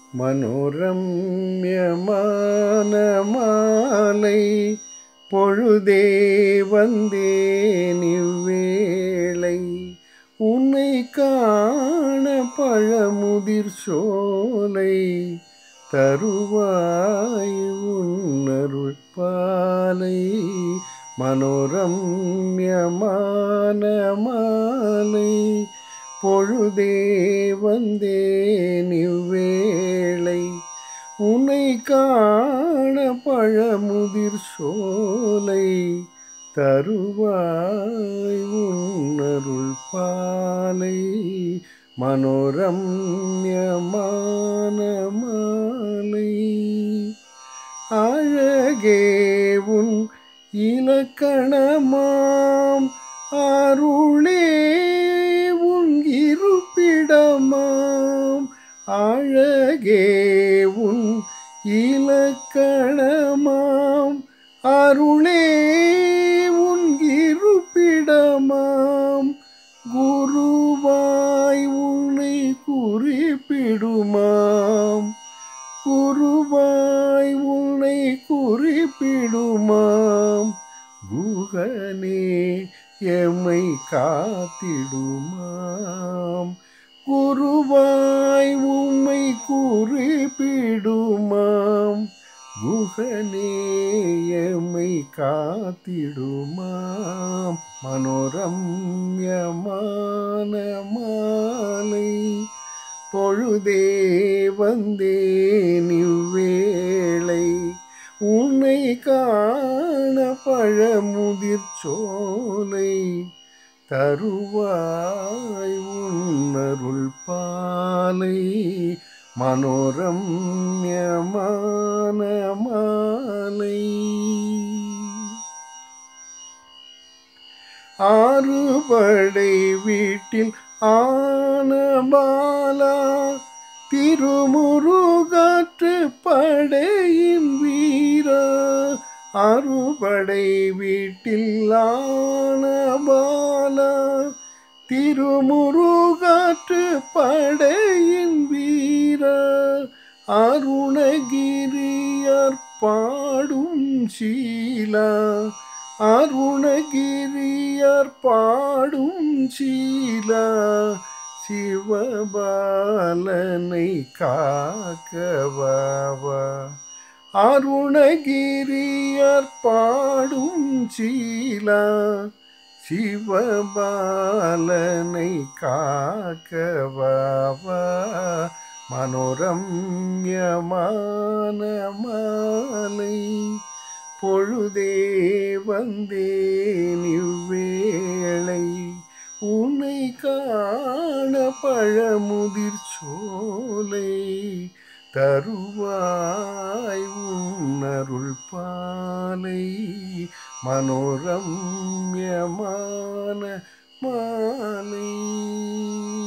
மனோரம்யமான மாலை பொழுதே வந்தேன் இவ்வேளை உன்னை காண பழமுதிர் சோலை தருவாய் உன்னருள் பாலை. மனோரம்யமான மாலை பொழுதே வந்தேன் இவ்வேளை உன்னை காண பழமுதிர் சோலை தருவாய் உன்னருள் பாலை. மனோரம்யமான மாலை அழகே உன் இலக்கணமாம் அருளே உன் இருப்பிடமாம். அழகே உன் இலக்கணமாம் அருளே உன் இருப்பிடமாம். குருவாய் உன்னை குறிப்பிடுமாம். குருவாய் உன்னை குறிப்பிடுமாம். குகனே எம்மை காத்திடுமாம். குருவாய் உம்மை குறிப்பிடுமாம். குகனே எம்மை காத்திடுமாம். மனோரம்யமான மாலை பொழுதே வந்தேன் இவ்வேளை உன்னை காண பழமுதிர் சோலை தருவாய் உன்னருள் பாலை. மனோரம்யமான மாலை ஆறுபடை வீட்டில் ஆனபாலா திருமுருகாற்று படையின் வீரா. அறுபடை வீட்டில் ஆனபாலா திருமுருகாற்று படையின் வீரா. அருணகிரியார் பாடும் சீலா. அருணகிரியார் பாடும் சீலா. சிவபாலனை காக்கவாவா. அருணகிரியார் பாடும் சீலா. சிவபாலனை காக்கவாவா. மனோரம்யமான மாலை பொழுதே வந்தேன் இவ்வேளை உன்னை காண பழமுதிர் சோலை தருவாய் உன்னருள் பாலை. மனோரம்யமான மாலை.